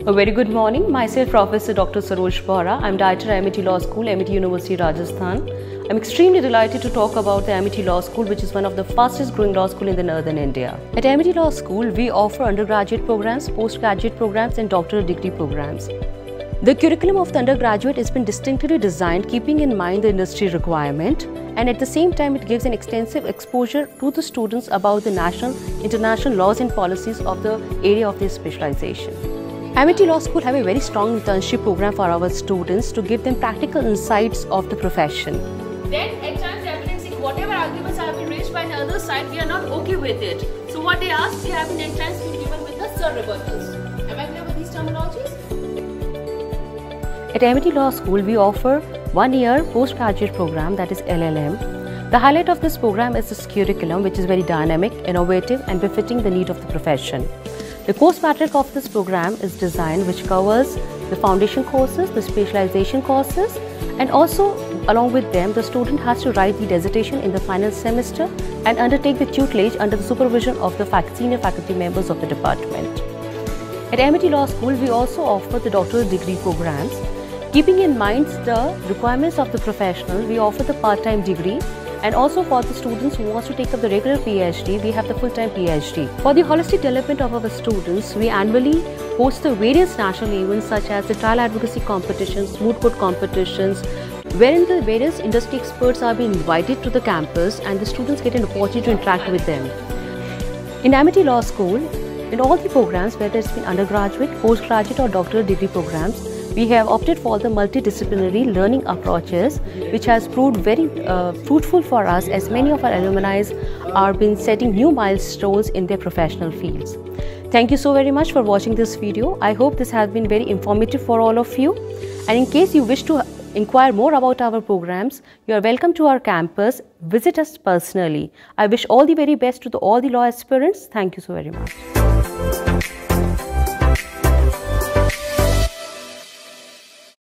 A very good morning. Myself, Professor Dr. Saroj Bohra. I'm Director at Amity Law School, Amity University, Rajasthan. I'm extremely delighted to talk about the Amity Law School, which is one of the fastest growing law schools in the northern India. At Amity Law School, we offer undergraduate programs, postgraduate programs, and doctoral degree programs. The curriculum of the undergraduate has been distinctly designed keeping in mind the industry requirement, and at the same time it gives an extensive exposure to the students about the national, international laws and policies of the area of their specialization. Amity Law School have a very strong internship program for our students to give them practical insights of the profession. Then at times evidencing whatever arguments have been raised by the other side, we are not okay with it. So what they ask, they have been at times been given with the sir rebuttals. Am I clear with these terminologies? At Amity Law School, we offer 1-year postgraduate program, that is LLM. The highlight of this program is this curriculum, which is very dynamic, innovative and befitting the need of the profession. The course matrix of this program is designed which covers the foundation courses, the specialization courses, and also along with them the student has to write the dissertation in the final semester and undertake the tutelage under the supervision of the senior faculty members of the department. At Amity Law School, we also offer the doctoral degree programs. Keeping in mind the requirements of the professional, we offer the part-time degree, and also for the students who want to take up the regular PhD, we have the full-time PhD. For the holistic development of our students, we annually host the various national events such as the trial advocacy competitions, moot court competitions, wherein the various industry experts are being invited to the campus and the students get an opportunity to interact with them. In Amity Law School, in all the programs, whether it's been undergraduate, postgraduate or doctoral degree programs, we have opted for the multidisciplinary learning approaches, which has proved very fruitful for us as many of our alumni are been setting new milestones in their professional fields. Thank you so very much for watching this video. I hope this has been very informative for all of you. And in case you wish to inquire more about our programs, you are welcome to our campus. Visit us personally. I wish all the very best to all the law aspirants. Thank you so very much.